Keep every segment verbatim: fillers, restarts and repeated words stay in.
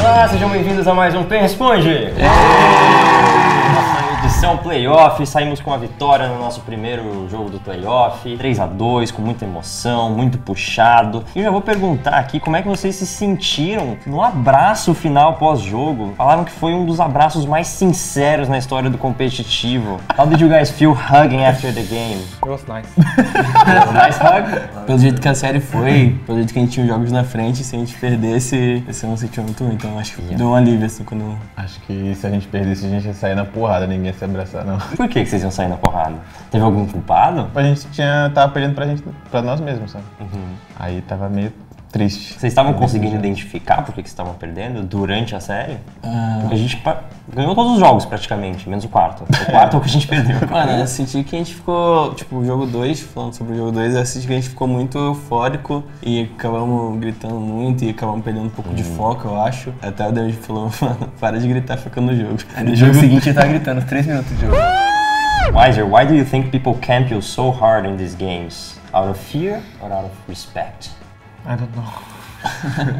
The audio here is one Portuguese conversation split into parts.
Olá, sejam bem-vindos a mais um Pen Responde! Nossa edição playoff, saímos com a vitória no nosso primeiro jogo do playoff, três a dois, com muita emoção, muito puxado. E eu já vou perguntar aqui como é que vocês se sentiram no abraço final pós-jogo. Falaram que foi um dos abraços mais sinceros na história do competitivo. How did you guys feel hugging after the game? It was nice. Nice hug? Pelo jeito que a série foi, pelo jeito que a gente tinha os jogos na frente, se a gente perdesse, esse não sentiu muito ruim. Então acho que Yeah. deu um alívio assim quando... Acho que se a gente perdesse, a gente ia sair na porrada, ninguém ia se abraçar, não. Por que que vocês iam sair na porrada? Teve algum culpado? A gente tinha, tava perdendo pra gente, pra nós mesmos, sabe? Uhum. Aí tava meio triste. Vocês estavam conseguindo identificar por que que vocês estavam perdendo durante a série? Ah, Porque a gente pa- ganhou todos os jogos praticamente, menos o quarto. O quarto é o que a gente perdeu. mano, eu senti que a gente ficou, tipo, o jogo dois, falando sobre o jogo dois, eu senti que a gente ficou muito eufórico e acabamos gritando muito e acabamos perdendo um pouco de foco, eu acho. Até o David falou, mano, para de gritar focando no jogo. No jogo seguinte ele tava gritando, três minutos de jogo. Wiser, why do you think people camp you so hard in these games? Out of fear or out of respect? I don't know.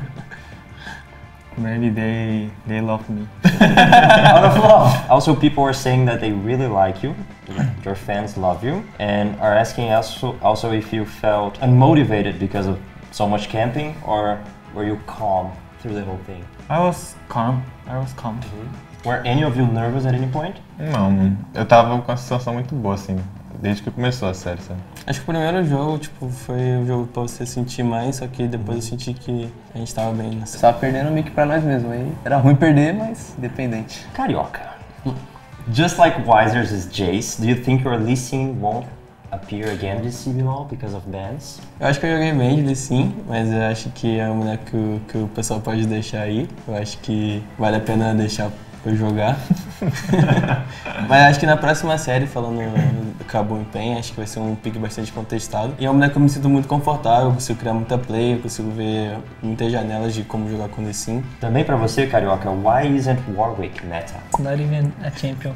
Maybe they they love me. Out of love. Also, people are saying that they really like you, your fans love you, and are asking also, also if you felt unmotivated because of so much camping, or were you calm through the whole thing? I was calm. I was calm. Were any of you nervous at any point? Não, mano. Eu tava com uma sensação muito boa, assim, desde que começou a série, sabe? Acho que o primeiro jogo, tipo, foi o jogo pra você sentir mais, só que depois eu senti que a gente tava bem nessa. Tava perdendo meio que pra nós mesmos. Aí era ruim perder, mas independente. Carioca. Just like Wiser's is Jace, do you think your Lee Sin won't appear again this C B L O L because of bans? Eu acho que eu joguei bem de sim, mas eu acho que é um boneco que, o- que o pessoal pode deixar aí. Eu acho que vale a pena deixar eu jogar. Mas acho que na próxima série, falando do Cabo em Pen, acho que vai ser um pick bastante contestado. E é um boneco que eu me sinto muito confortável, eu consigo criar muita play, eu consigo ver muitas janelas de como jogar com o Sim. Também pra você, Carioca, why isn't Warwick meta? It's not even a champion.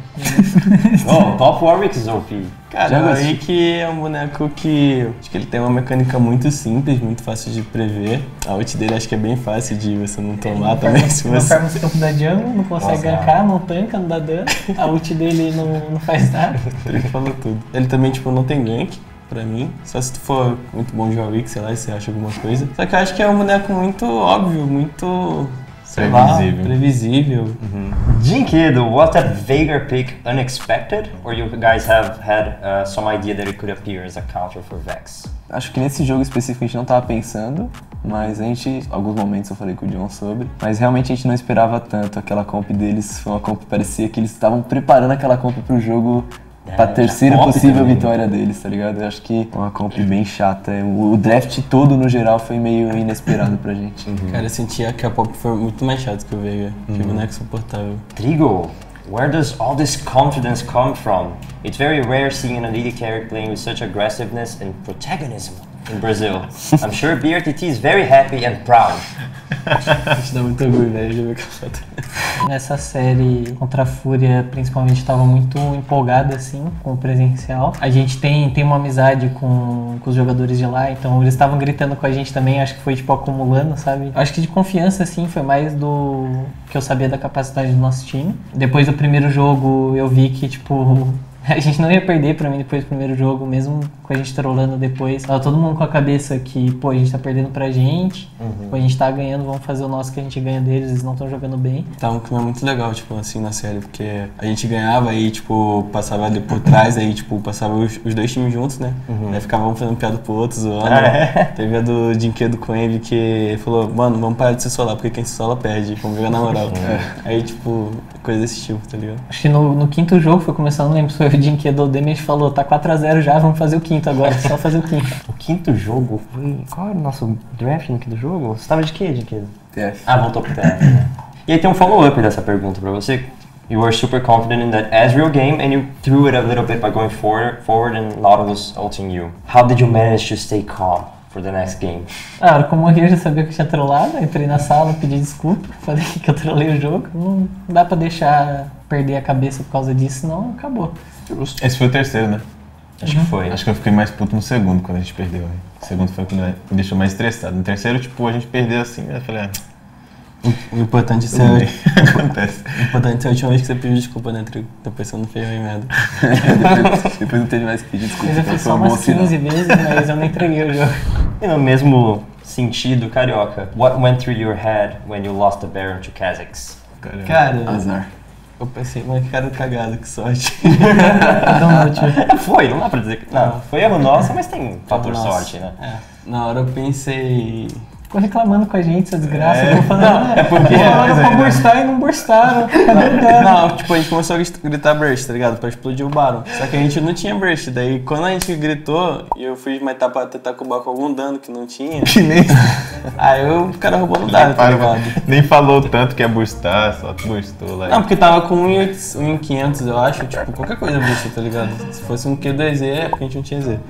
Oh, top Warwick is O P. Cara, eu vi que é um boneco que acho que ele tem uma mecânica muito simples, muito fácil de prever. A ult dele acho que é bem fácil de você não tomar também. Se Não você... farma os campos da jungle, não consegue Nossa, gankar, não tanca, não dá dano. A ult dele não, não faz nada. Ele falou tudo. Ele também, tipo, não tem gank, pra mim. Só se tu for muito bom de Warwick, sei lá, se você acha alguma coisa. Só que eu acho que é um boneco muito óbvio, muito... sei lá, Previsível. previsível. Jinkido, was that Veigar pick unexpected? Or you guys have had uh, some idea that it could appear as a counter for Vex? Acho que nesse jogo específico a gente não tava pensando, mas a gente, alguns momentos eu falei com o John sobre, mas realmente a gente não esperava tanto. Aquela comp deles foi uma comp que parecia que eles estavam preparando aquela comp pro jogo. Pra É, terceira comp possível também. vitória deles, tá ligado? Eu acho que é uma comp bem chata. O o draft todo, no geral, foi meio inesperado pra gente. Cara, eu sentia que a pop foi muito mais chato que o Veigar. Que boneco suportável. Trigo, where does all this confidence come from? It's very rare seeing an elite carry playing with such aggressiveness and protagonism in Brazil. I'm sure B R T T is very happy and proud. A gente dá muito orgulho, velho, de ver que eu tô... Nessa série contra a Fúria, principalmente, estava muito empolgada assim com o presencial. A gente tem, tem uma amizade com, com os jogadores de lá, então eles estavam gritando com a gente também, acho que foi tipo acumulando, sabe? Acho que de confiança assim, foi mais do que eu sabia da capacidade do nosso time. Depois do primeiro jogo, eu vi que tipo a gente não ia perder pra mim depois do primeiro jogo, mesmo com a gente trolando depois. Tava todo mundo com a cabeça que, pô, a gente tá perdendo pra gente, pô, a gente tá ganhando, vamos fazer o nosso que a gente ganha deles, eles não estão jogando bem. Tava um clima muito legal, tipo, assim, na série, porque a gente ganhava, aí, tipo, passava ali por trás, aí, tipo, passava os, os dois times juntos, né? Aí ficava um fazendo piada pro outro, zoando. Ah, é? Teve a do Jinkedo com ele que falou, mano, vamos parar de se solar, porque quem se sola perde, vamos jogar na moral. Aí, tipo, coisa desse tipo, tá ligado? Acho que no, no quinto jogo foi começando, não lembro se foi o Jinkedo ou o Damage falou, tá quatro a zero já, vamos fazer o quinto agora, só fazer o quinto. O quinto jogo foi... Qual era o nosso draft no quinto jogo? Você tava de quê, Jinkido? T F. Ah, voltou pro T F, né? E aí tem um follow-up dessa pergunta pra você. You were super confident in that Ezreal game and you threw it a little bit by going forward, forward and Nautilus ulting you. How did you manage to stay calm for the next game? Ah, a hora que eu morri eu já sabia que eu tinha trollado, entrei na sala, pedi desculpa, falei que eu trolei o jogo. Não dá pra deixar perder a cabeça por causa disso, senão acabou. Esse foi o terceiro, né? Acho que foi. Acho que eu fiquei mais puto no segundo, quando a gente perdeu. Né? O segundo foi o que me deixou mais estressado. No terceiro, tipo, a gente perdeu assim, eu falei, ah, O importante é ser, Tudo bem. Acontece. o importante é a última vez que você pediu desculpa, né, Trigo? Tá pensando no feio e merda. depois, depois não teve mais que pedir desculpa. Mas eu então fiz foi só um bom umas sinal. quinze vezes, mas eu não entreguei o jogo. E no mesmo sentido, Carioca, what went through your head when you lost the Baron to Kha'Zix? Caramba. Cara, Azar. eu pensei, mas que cara cagado, que sorte. Então, eu tive- Foi, não dá pra dizer que... Não, foi erro nosso, mas tem fator Nossa. sorte, né? É, na hora eu pensei... Ficou reclamando com a gente, essa desgraça. É. Eu tô falando, é porque falaram pra burstar e não burstaram. Não, tipo, a gente começou a grit- gritar burst, tá ligado? Pra explodir o Baron. Só que a gente não tinha burst. Daí, quando a gente gritou, e eu fui matar pra tentar cubar com algum dano que não tinha, Que nem, aí eu, o cara roubou no dado, tá ligado? nem falou tanto que é boostar, só boostou lá. Não, porque tava com um mil e quinhentos, eu acho. Tipo, qualquer coisa burst, tá ligado? Se fosse um Q dois Z, é porque a gente não tinha Z.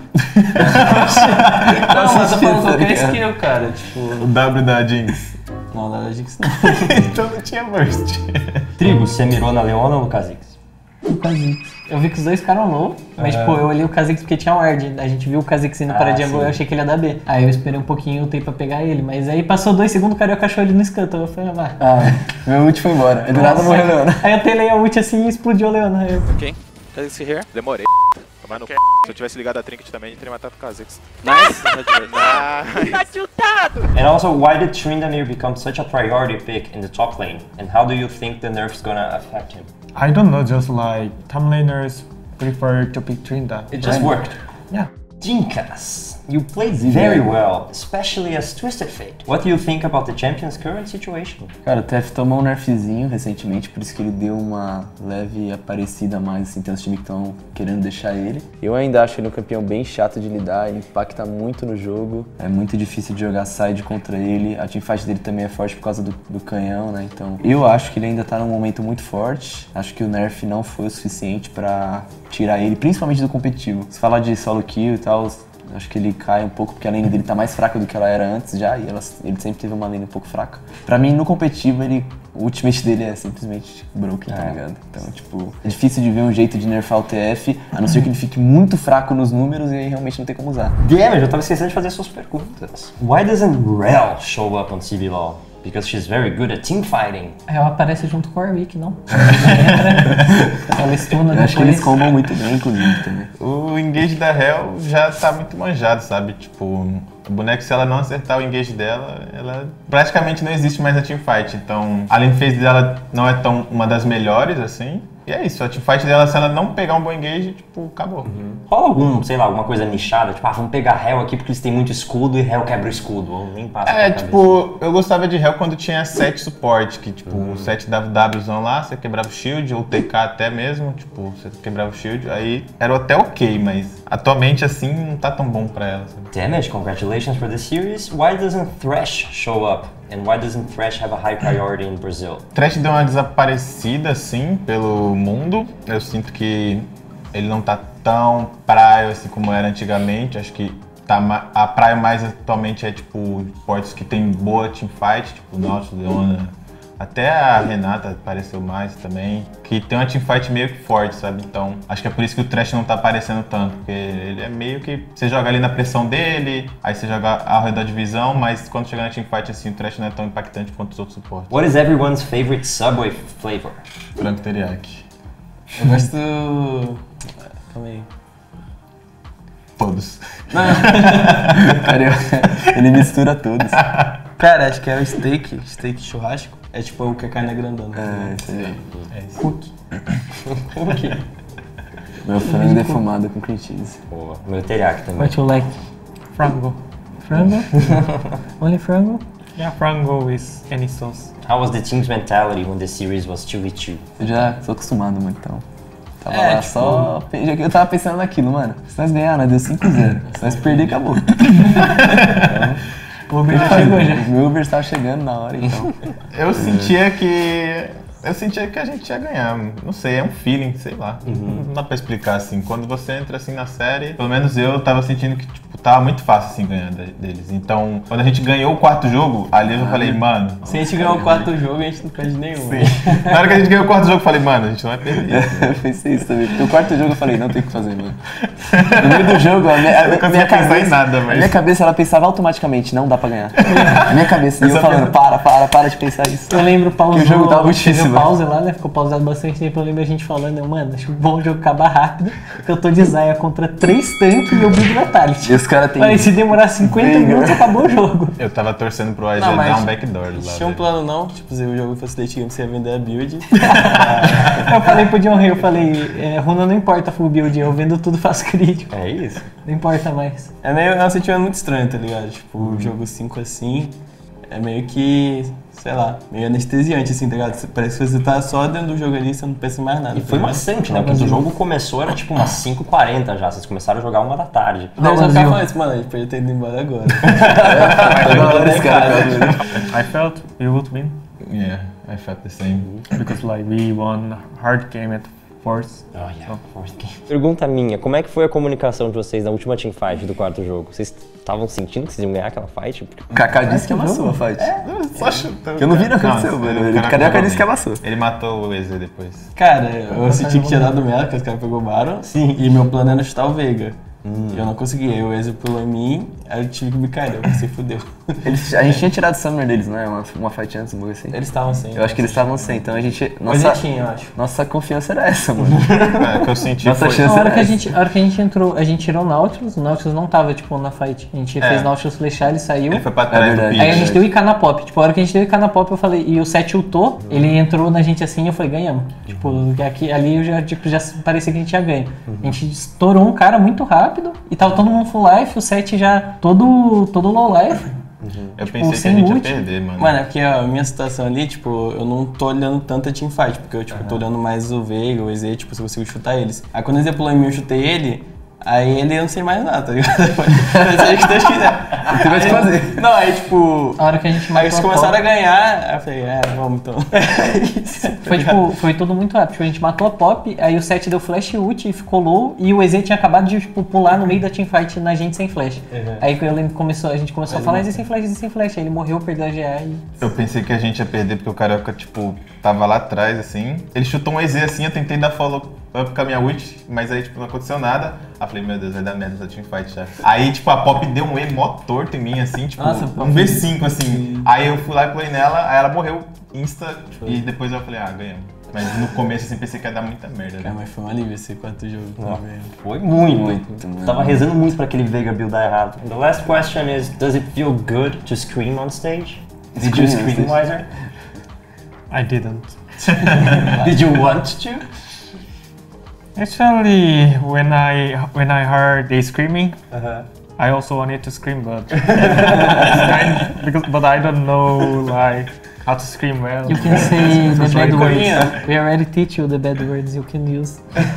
Não, mas eu tô falando qualquer skill, cara. Tipo, O W da Jinx. não, não era Jinx não. Então não tinha burst. Trigo, você mirou na Leona ou no Kha'Zix? O Kha'Zix. Eu vi que os dois ficaram low, mas É. pô, eu olhei o Kha'Zix porque tinha ward. A gente viu o Kha'Zix indo Ah, para a jungle, sim. eu achei que ele ia dar B. Aí eu esperei um pouquinho e ultei pra pegar ele, mas aí passou dois segundos, o Carioca achou ele no Scuttle. Eu falei, ah, vai. Ah, meu ult foi embora. Aí do nada morreu Leona. Aí eu telei a ult assim e explodiu a Leona. Aí eu- Quem? Kha'Zix here? Demorei. Mas não quer. Se eu tivesse ligado a Trinket também, a gente teria matado o Kha'Zix. Nice! nice! And also, why did Tryndamere become such a priority pick in the top lane? And how do you think the nerf's gonna affect him? I don't know, just like top laners prefer to pick Trinda. It just worked. Yeah. Jinkas, you played very well, especially as Twisted Fate. What do you think about the champion's current situation? Cara, o T F tomou um nerfzinho recentemente, por isso que ele deu uma leve aparecida a mais, assim, tem uns times que estão querendo deixar ele. Eu ainda acho ele um campeão bem chato de lidar, ele impacta muito no jogo, é muito difícil de jogar side contra ele, a teamfight dele também é forte por causa do, do canhão, né, então eu acho que ele ainda tá num momento muito forte, acho que o nerf não foi o suficiente pra tirar ele, principalmente do competitivo. Se falar de solo kill e tal, acho que ele cai um pouco porque a lane dele tá mais fraca do que ela era antes já, e ela, ele sempre teve uma lane um pouco fraca. Pra mim, no competitivo, ele, o ultimate dele é simplesmente broken, tá ligado? Então, tipo, é difícil de ver um jeito de nerfar o T F, a não ser que ele fique muito fraco nos números e aí realmente não tem como usar. Damage, eu tava esquecendo de fazer suas perguntas. Why doesn't Rel show up on C B L O L? Because she's very good at teamfighting. Ela aparece junto com o Warwick, não? Ela estuna Eu acho que eles depois. combam muito bem, inclusive, também. O engage da Hell já tá muito manjado, sabe? Tipo, o boneco, se ela não acertar o engage dela, ela praticamente não existe mais na teamfight. Então, a lane phase dela não é tão uma das melhores, assim. E é isso, a teamfight dela, se ela não pegar um bom engage, tipo, acabou. Rola algum, sei lá, alguma coisa nichada? Tipo, ah, vamos pegar Hell aqui porque eles têm muito escudo e Hell quebra o escudo. Ou nem passa É, pela tipo, eu gostava de Hell quando tinha set suporte, que tipo, o set W Wzão lá, você quebrava o shield, ou T K até mesmo, tipo, você quebrava o shield, aí era até ok, mas atualmente assim não tá tão bom pra ela, sabe? Damage, congratulations for the series. Why doesn't Thresh show up? And why doesn't Thresh have a high priority in Brazil? Thresh deu uma desaparecida, assim, pelo mundo. Eu sinto que ele não tá tão praio assim como era antigamente. Acho que tá ma- a praia mais atualmente é, tipo, portos que tem boa teamfight, tipo, nosso, Leona. Até a Renata apareceu mais também. Que tem uma teamfight meio que forte, sabe? Então, acho que é por isso que o Thresh não tá aparecendo tanto. Porque ele é meio que... Você joga ali na pressão dele, aí você joga ao redor de visão, mas quando chegar na teamfight, assim, o Thresh não é tão impactante quanto os outros suportes. What is everyone's favorite Subway flavor? Frango teriyaki. Eu gosto... Calma aí. Todos. Cara, eu- ele mistura todos. Cara, acho que é o steak, steak churrasco. É tipo o que a carne é grandona. É, isso aí. É isso. Cookie. Cookie. Meu frango defumado com cream cheese. Boa. Meu teriyaki também. What you like? Frango. Frango? Only frango? Yeah, frango with any sauce. How was the team's mentality when the series was two v two? Eu já sou acostumado, mano, então. Tava É, lá tipo- só. Eu tava pensando naquilo, mano. Se nós ganhar, nós deu cinco a zero. Se nós perder, acabou. O Uber já chegou já. O meu Uber estava chegando na hora, então. Eu sentia que. Eu sentia que a gente ia ganhar. Não sei, é um feeling, sei lá. Não dá pra explicar assim. Quando você entra assim na série, pelo menos eu tava sentindo que tipo, tava muito fácil assim ganhar de- deles. Então, quando a gente ganhou o quarto jogo, ali eu já falei, mano. Se a gente ganhar o quarto jogo, a gente não perde nenhum. né? Na hora que a gente ganhou o quarto jogo, eu falei, mano, a gente não vai perder. Eu pensei isso também, porque o quarto jogo eu falei, não tem o que fazer, mano. No meio do jogo, a minha, a Eu não minha conseguia pensar cabeça, em nada, a mas. minha cabeça ela pensava automaticamente, não dá pra ganhar. A minha cabeça, e eu Essa falando, pensa- para, para, para de pensar isso. Eu lembro, pausou, Que o jogo tava muito teve difícil, pause lá, né? Ficou pausado bastante tempo. Eu lembro a gente falando, eu, mano, acho bom o jogo acabar rápido, porque eu tô de Zaya contra três tanques e eu build Vitality. E os caras têm... Falei, se demorar cinquenta Veiga. minutos, acabou o jogo. Eu tava torcendo pro A Z Não, mas dar um backdoor lá. Tinha um velho. plano não, tipo, se o jogo fosse Late Game, você ia vender a build. Eu falei pro John Rey, eu falei, é, Runa não importa full build, eu vendo tudo, faço crítico. É isso? Não importa mais. É meio, é um sentimento muito estranho, tá ligado? Tipo, o jogo cinco assim, é meio que, sei lá, meio anestesiante assim, tá ligado? Parece que você tá só dentro do jogo ali, você não pensa em mais nada. E foi tá ligado? maçante, né? Porque o jogo começou, era tipo umas cinco e quarenta já. Vocês começaram a jogar uma da tarde. Daí eu só Brasil. ficava falando assim, mano, a gente podia ter ido embora agora. Agora esse cara, I felt we would win Yeah, I felt the same. because like we won hard game at force. Oh, yeah. Pergunta minha, como é que foi a comunicação de vocês na última teamfight do quarto jogo? Vocês estavam sentindo que vocês iam ganhar aquela fight? Porque O Kaká disse que amassou a fight. Só chutando. Eu não vi o que aconteceu, Não, mano. o Ele- cara Carioca acabou disse que bem. amassou. Ele matou o E Z depois. Cara, eu senti que tinha dado merda, porque os caras pegou o Baron. Sim. E meu plano era chutar o Veiga. E eu não consegui, aí o Ezio pulou em mim, aí eu tive que me cair, eu pensei, fudeu. Eles, a gente tinha tirado o Summer deles, não é? Uma, uma fight antes, um bagulho assim. Eles estavam sem. Eu acho que eles estavam sem, então a gente... Mas Nossa, ele tinha, eu acho. nossa confiança era essa, mano. É, o que eu senti Nossa foi... chance A hora, era que a, essa. gente, a hora que a gente entrou, a gente tirou o Nautilus, o Nautilus não tava, tipo, na fight. A gente É. fez Nautilus flechar, ele saiu. Ele foi pra trás do verdade. pique. Aí a gente deu I K na pop. Tipo, a hora que a gente deu I K na pop, eu falei, e o Seth ultou, ele entrou na gente assim, eu falei, ganhamos. Tipo, aqui, ali eu já, tipo, já parecia que a gente ia ganhar. A gente estourou um cara muito rápido e tava todo mundo full life, o Seth já todo, todo low life. Eu Tipo, pensei que a sem gente ia ult. perder, mano. Mano, é porque a minha situação ali, tipo, eu não tô olhando tanto a teamfight, porque eu, tipo, tô olhando mais o Veiga, o E Z, tipo, se eu consigo chutar eles. Aí quando o E Z pulou em mim, eu chutei ele, aí ele eu não sei mais nada, tá ligado? Mas aí que Deus quiser. Você vai te fazer. Não, aí tipo... A hora que a gente Aí matou eles a começaram a pop, ganhar, aí eu falei, é, vamos então. foi tipo, foi tudo muito rápido. Tipo, a gente matou a pop, aí o Seth deu flash ult e ficou low, e o E Z tinha acabado de tipo, pular no meio da teamfight na gente sem flash. Aí eu lembro que começou, a gente começou a falar, E Z sem flash, E Z sem flash. Aí ele morreu, perdeu a G A e... Eu pensei que a gente ia perder porque o Carioca, tipo, tava lá atrás, assim. Ele chutou um E Z assim, eu tentei dar follow up com a minha ult, mas aí, tipo, não aconteceu nada. Aí eu falei, meu Deus, vai dar merda essa teamfight já. Aí, tipo, a Pop deu um E mó torto em mim, assim, tipo, Nossa, um V cinco, assim. Aí eu fui lá e pulei nela, aí ela morreu insta, e depois eu falei, ah, ganhamos. Mas no começo, assim, pensei que ia dar muita merda, né? Cara, mas foi um alívio esse quarto jogo também. Foi muito. Muito, mano. Tava rezando muito pra aquele Veiga buildar errado. The last question is, does it feel good to scream on stage? Did you Scream on scream, stage. Wiser? I didn't. Did you want to? Actually, when I when I heard they screaming, Uh-huh. I also wanted to scream, but it's kind because but I don't know like how to scream well. You can say the It's bad very words. We already teach you the bad words you can use.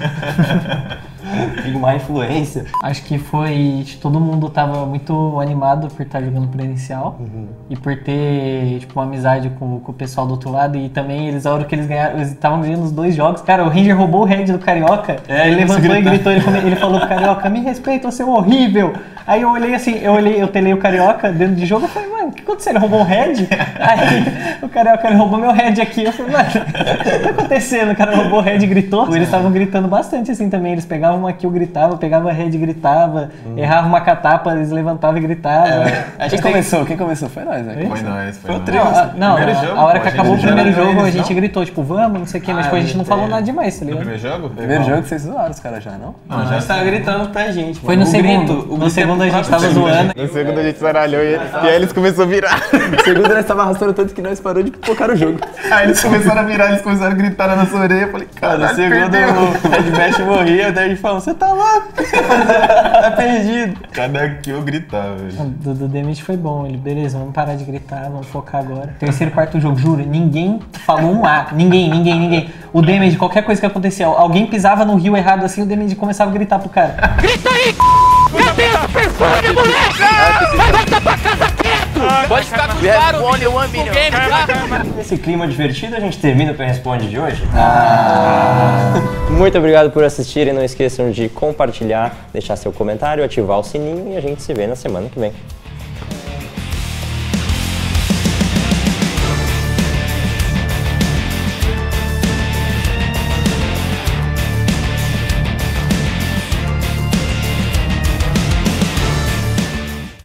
Digo, má influência. Acho que foi. Todo mundo tava muito animado por estar jogando presencial e por ter tipo, uma amizade com, com o pessoal do outro lado. E também eles, a hora que eles ganharam, eles estavam ganhando os dois jogos. Cara, o Ranger roubou o head do Carioca. É, ele ele levantou e gritou. gritou. Ele, come- ele falou pro Carioca: me respeita, você é horrível. Aí eu olhei assim, eu olhei, eu telei o Carioca dentro de jogo. Eu falei, mano, o que aconteceu? Ele roubou um head? Aí o Carioca ele roubou meu head aqui. Eu falei, mano, o que tá acontecendo? O cara roubou o head e gritou. Eles estavam gritando bastante assim também. Eles pegavam uma kill, gritavam, pegavam a head e gritava, errava uma catapa, eles levantavam e gritavam. Acho Quem que tem- começou? Quem começou? Foi nós, né? Foi nóis, foi Foi o nóis. trio. Não, a, não, Primeiro a- jogo, a hora pô, que a gente acabou o já primeiro era jogo, a eles, gente não? gritou, tipo, vamos, não sei o que, mas Ah, tipo, a gente não eu falou entendi. nada demais, tá No ligado? primeiro jogo? Primeiro jogo que vocês zoaram os caras já, não? Não, A já gente tava gritando pra gente. Foi mano. no O segundo. grito- o No grito segundo é a gente próprio tava time. zoando. No segundo a gente zaralhou e, e aí eles começaram a virar. No segundo nós tava arrastando tanto que nós parou de focar o jogo. Aí eles começaram a virar, eles começaram a gritar na nossa orelha. Eu falei, Cara, cara, no segundo o Red Bash morria, daí a gente falou, você tá louco? Tá perdido. Cada que eu gritava, velho. Do, do Damage foi bom, ele, beleza, vamos parar de gritar, vamos focar agora. Terceiro, quarto jogo, juro, ninguém falou um A, ninguém, ninguém, ninguém. O Damage, qualquer coisa que acontecia, alguém pisava no rio errado assim, o Damage começava a gritar pro cara. Grita aí! Cadê a persona, moleque? Vai voltar pra casa quieto! quatro! Pode ficar com claro, o game, tá? Nesse clima divertido, a gente termina o P Responde de hoje. Ah. Muito obrigado por assistirem. Não esqueçam de compartilhar, deixar seu comentário, ativar o sininho e a gente se vê na semana que vem.